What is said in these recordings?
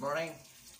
morning.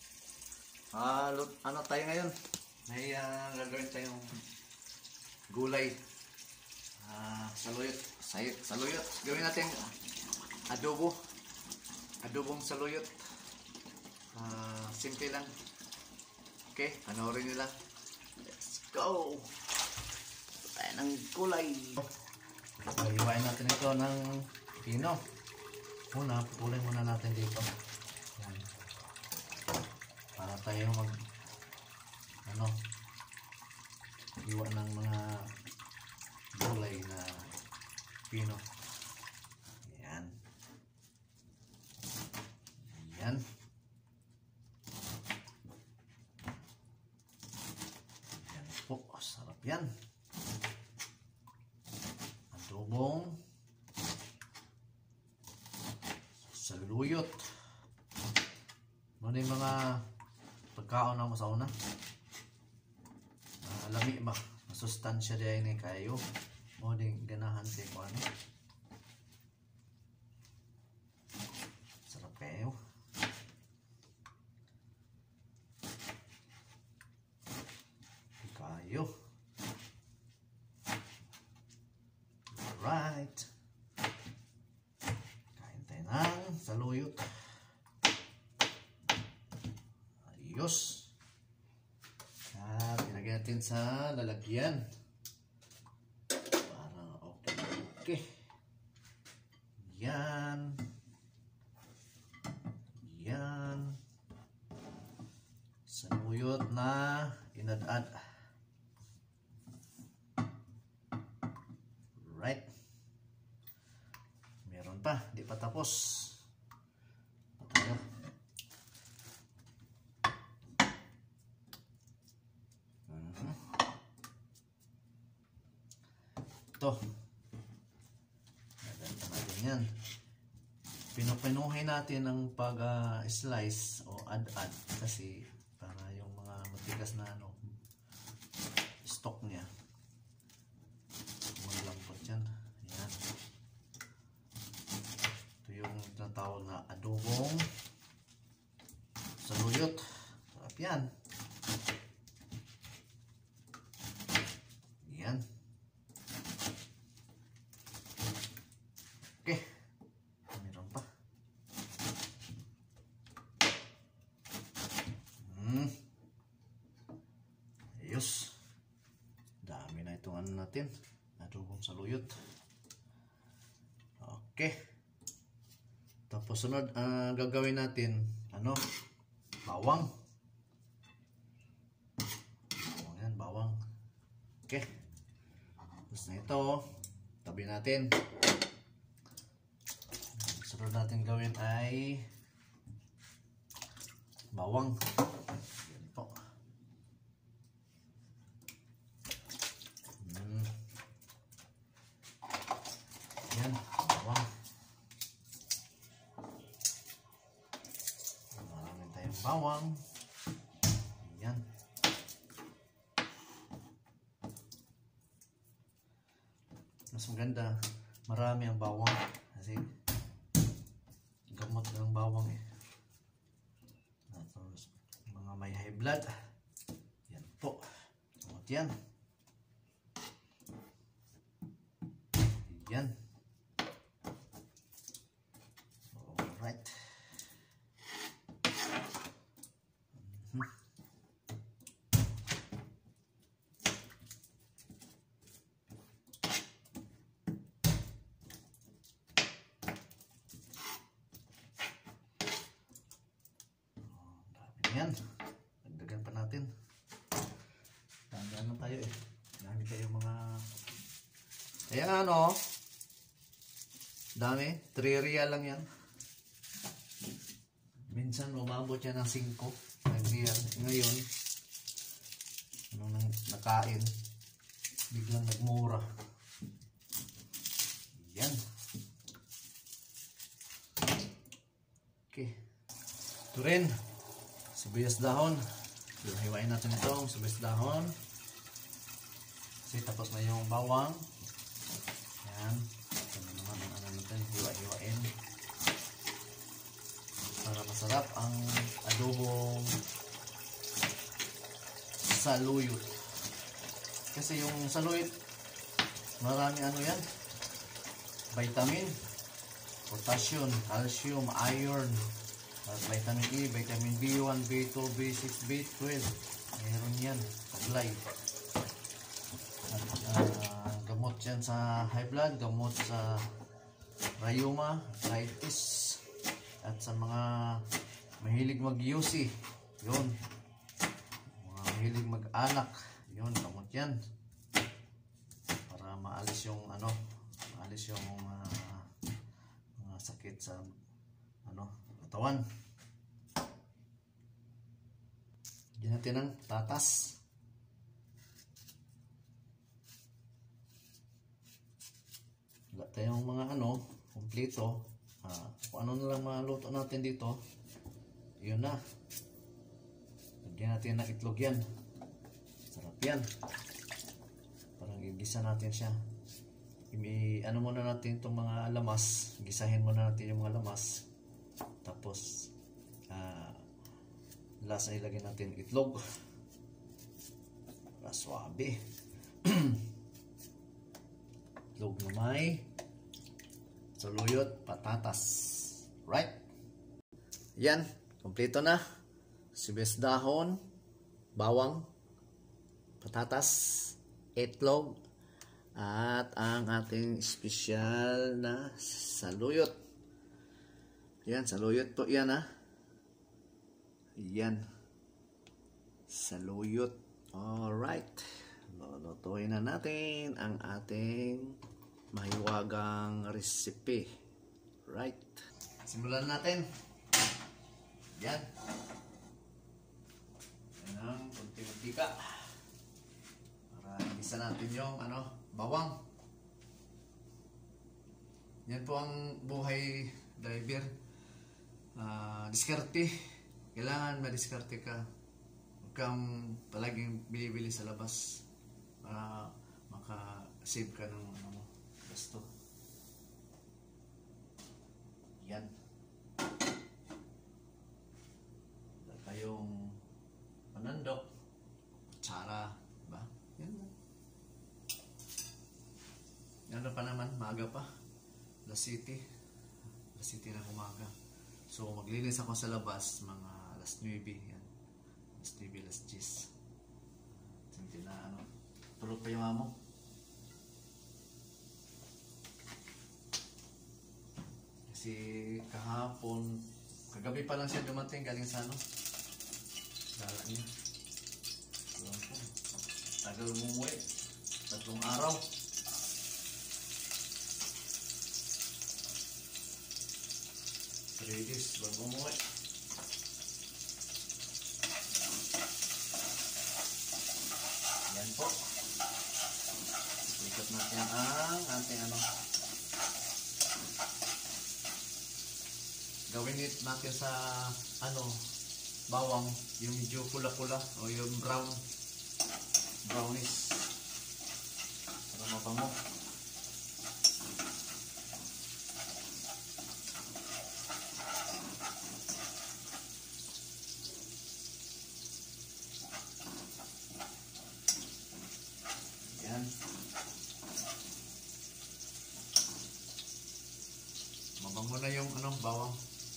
Ano tayo ngayon? May gagawin tayong gulay. Saluyot. Saluyot. Gawin natin adobo. Adobong saluyot. Simple lang. Okay, panoorin nila. Let's go! Tayo ng gulay. Iwain natin ito ng pino. Una, putulin muna natin dito. Yan. Para tayo iwa ng mga gulay na pino. Yan. Yan. Yan po. Sarap yan. Adobong saluyot. Ano yung mga pagkaon na mo sa una? Lami ba? Masustansya din ni kayo. O din ganahan kayo ano? Sarap kayo. Kayo. Alright. Kain tayo ng saluyot. Ayos. At ilagay natin sa lalagyan. Para okay. Yan. Yan. Saluyot na inadad. Right. Meron pa. Di pa tapos. Patayo. Ito. Naganda natin yan. Pinupinuhin natin ang pag-slice o add-add kasi para yung mga matigas na stock niya. Malambot yan. Ayan. Ito yung tinatawag na adobong saluyot. Sarap yan. Ayan. Okay. Meron pa. Ayos. Dami na itong ano natin. Adobong saluyot. Okay. Tapos sunod, gagawin natin bawang. Yan, bawang. Okay. Tapos na ito, tabi natin. Sunod natin gawin ay bawang. Yan po. Yan, bawang. Marami tayong bawang. Yan. Mas maganda, marami ang bawang kasi gamot ng bawang Tapos, mga may high blood. Yan po. Gamot yan. Yan. Alright. Yan. Dagdagan pa natin. Dagdagan tayo Dami tayo mga ayan dami. 3 real lang yan. Minsan umabot yan ng 5 real. Ngayon nung nakain biglang nagmura. Yan. Okay. Ito rin sibuyas dahon. Hiwain natin itong sibuyas dahon. Kasi tapos na yung bawang. Yan. Ito na naman ang natin. Hiwa-hiwain. Para mas Masarap ang adobong saluyot. Kasi yung saluyot, marami ano yan, vitamin, potassium, calcium, iron, vitamin E, vitamin B1, B2, B6, B12. Meron yan, taglay. Gamot yan sa high blood, gamot sa rheuma, arthritis, at sa mga mahilig mag-UC, yun. Mga mahilig mag-alak, yun, gamot yan. Para maalis yung ano, maalis yung mga sakit sa ano, katawan. Diyan natin ang tatas. Wala tayong mga ano, kumpleto. Kung ano na lang maluto natin dito, yun na. Lagyan natin ng itlog yan. Sarap yan. Parang gigisa natin siya. Ano muna natin itong mga lamas. Gisahin muna natin yung mga lamas. Tapos lasa ilagay natin itlog para swabe. Itlog na may saluyot, patatas. Right? Yan, kompleto na. Sibuyas dahon, bawang, patatas, itlog, at ang ating special na saluyot. Yan, saluyot po yan ha. Yan. Saluyot. Alright. Lulutuin na natin ang ating mahiwagang recipe. Right. Simulan natin. Yan. Yan ang kunti-kunti-ka. Para isa natin yung ano, bawang. Yan po ang buhay diver. Diskarte. Kailangan madiskarte ka. Huwag kang palaging bili-bili sa labas para maka-save ka ng ano mo, gasto. Yan. Wala tayong panandok, kutsara, diba? Yan. Ano pa naman, maaga pa. Alas City na umaga. So maglinis ako sa labas mga alas 9, yan. Alas 9, alas 10. Hindi na ano, tulog pa yung amo. Kasi kahapon, kagabi pa lang siya dumating galing sa ano, dala niya. Tagal umuwi, 3 araw. Days bago umuwi. Yan po. Ikot natin ang ating ano. Gawin natin sa ano, bawang, yung medyo pula-pula o yung brownish. Para mabango. Mabango na yung ano, bawang.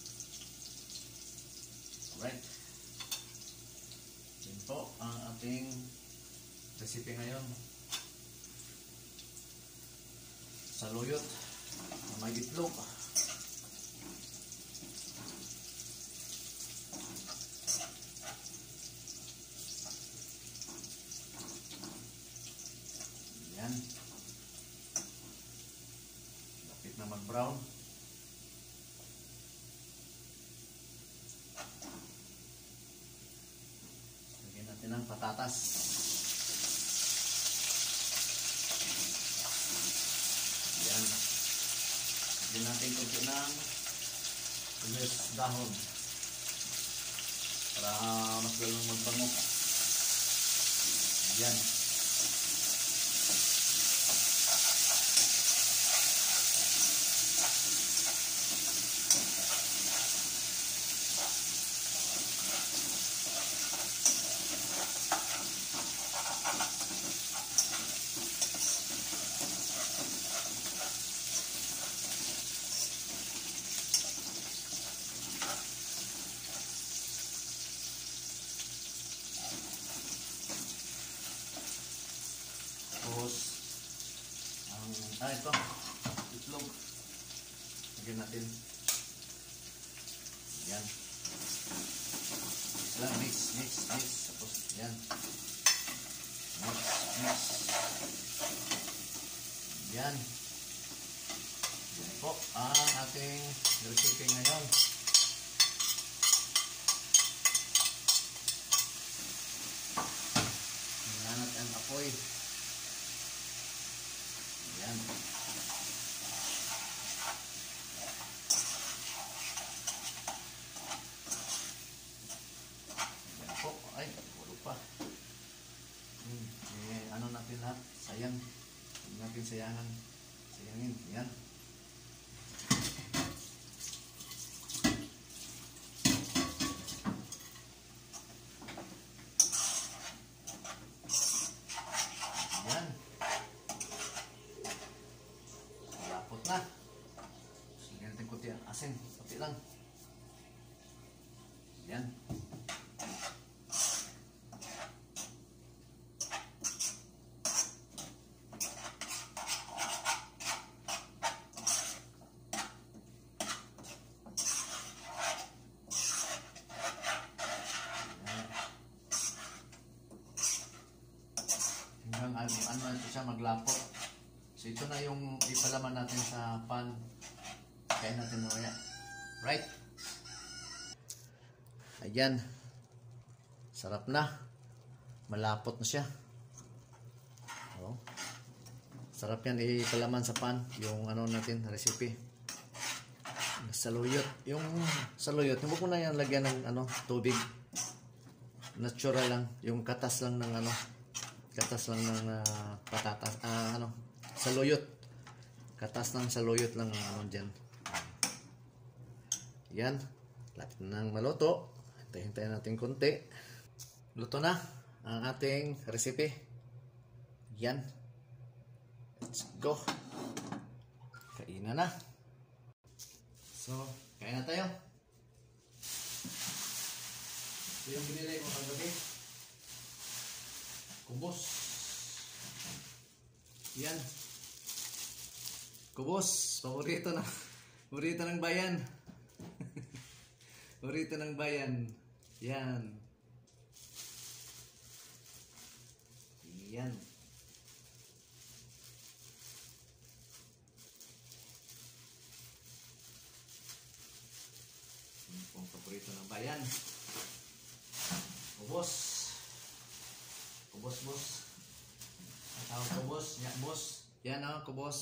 Right. Yan po ang ating recipe ngayon. Saluyot na may itlog. Yan. Lapit na mag-brown. Ng patatas. Yan. Lagyan natin kunti ng sibuyas dahon para mas lalong magbango. Yan. ito. Itlog. Lagyan natin. Yan. Mix. Tapos, yan. Mix. Yan. Yan po ang ating recipe ngayon. Yan at ang apoy. Yan. Yan po. Ay, wala pa. Ano natin lahat? Sayang. Huwag natin sayangin. Yan. Yan. Malapot na. Sige natin kunti ang asin. Kunti lang. Yan. Ano siya maglapot. So ito na yung ipalaman natin sa pan. Kaya natin mamaya. Right? Ayan. Sarap na. Malapot na siya. Oh. Sarap yan ipalaman sa pan. Yung ano natin, recipe. Saluyot. Yung saluyot, huwag mo na yan lagyan ng tubig. Natural lang. Yung katas lang ng katas lang ng patatas, saluyot. Katas ng saluyot lang dyan. Yan. Lapit na ng maluto. Hintayin natin konti. Luto na ang ating recipe. Yan. Let's go. Kainan na. So, kain na tayo. Ito yung binili ko kagabi. Kubos. Yan. Kubos. Paborito ng bayan. Paborito ng bayan. Yan. Yan. Yan po ang paborito ng bayan. Kubos. Kubos, boss. Ang tawag kubos. Yan, boss. Yan kubos.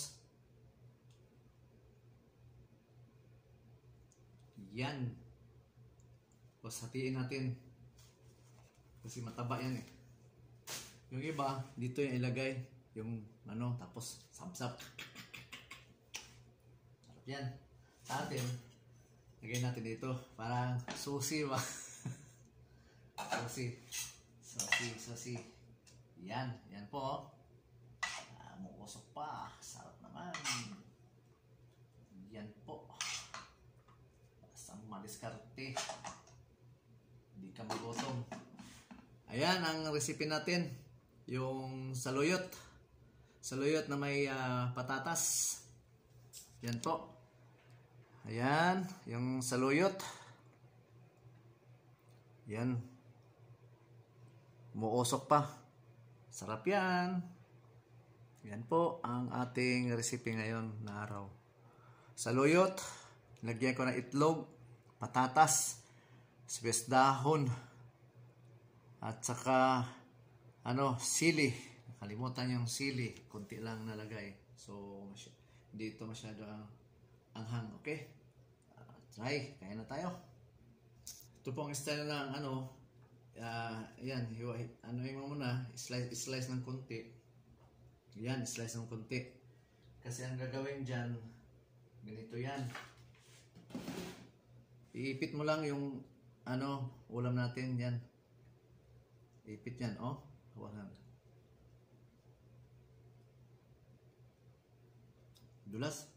Yan. Boss, hatiin natin. Kasi mataba yan eh. Yung iba, dito yung ilagay. Yung tapos sabsab. Sarap yan. Sa atin, lagay natin dito. Parang susi ba? Susi. Yan po. Muusok pa. Sarap naman. Yan po. Basta madiskarte. Hindi ka magutom. Ayan ang recipe natin. Yung saluyot. Saluyot na may patatas. Yan po. Ayan. Yung saluyot. Yan. Muusok pa. Sarap yan. Yan po ang ating recipe ngayon na araw. Saluyot. Lagyan ko ng itlog, patatas, sibuyas dahon, at saka sili. Nakalimutan yung sili. Kunti lang nalagay. So, dito masyado ang anghang. Okay? Try. Kaya na tayo. Ito po ang style ng yan, yung muna, slice ng konti. Yan, slice ng konti. Kasi ang gagawin dyan, ganito yan. Iipit mo lang yung ulam natin yan. Iipit yan, hawakan. Dulas.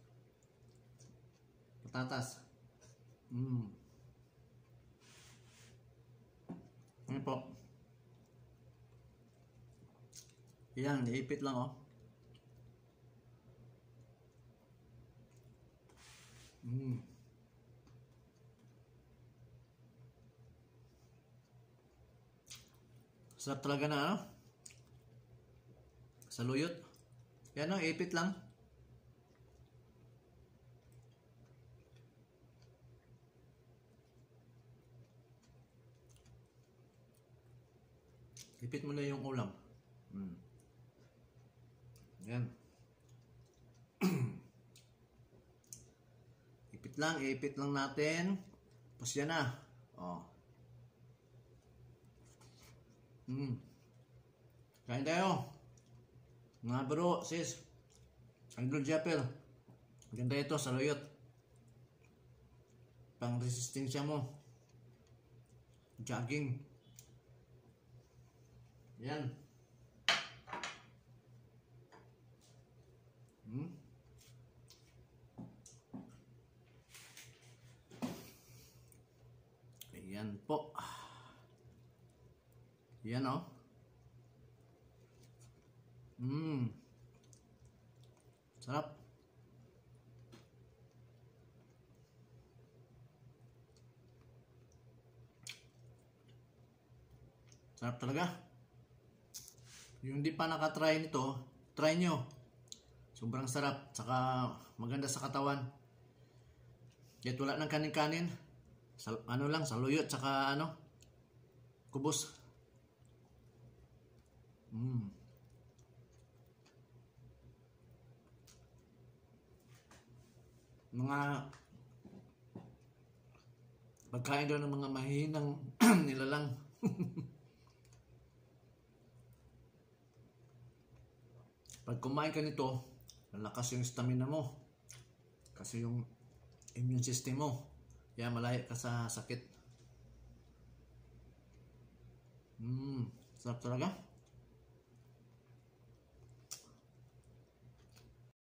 Patatas. Ano po? Yan, iipit lang Mm. Sarap talaga na ano? Saluyot. Yan o, ipit lang. Ipit mo na yung ulam. Mm. Yan. Ipit lang natin. Tapos yan na. Oh. Kain tayo. Mga bro, sis. Idol Japper. Maganda ito, saluyot. Pang resistensya mo. Jogging. Yan. Ayan po. Yan o. Sarap. Sarap talaga. Yung di pa nakatry nito, try nyo. Sobrang sarap. Saka maganda sa katawan. Kahit wala ng kanin-kanin. Ano lang, saluyot. Saka ano, kubos. Mga pagkain daw ng mga mahihinang nilalang. Pag kumain ka nito, lalakas yung stamina mo. Kasi yung immune system mo. Kaya malaya ka sa sakit. Sarap talaga.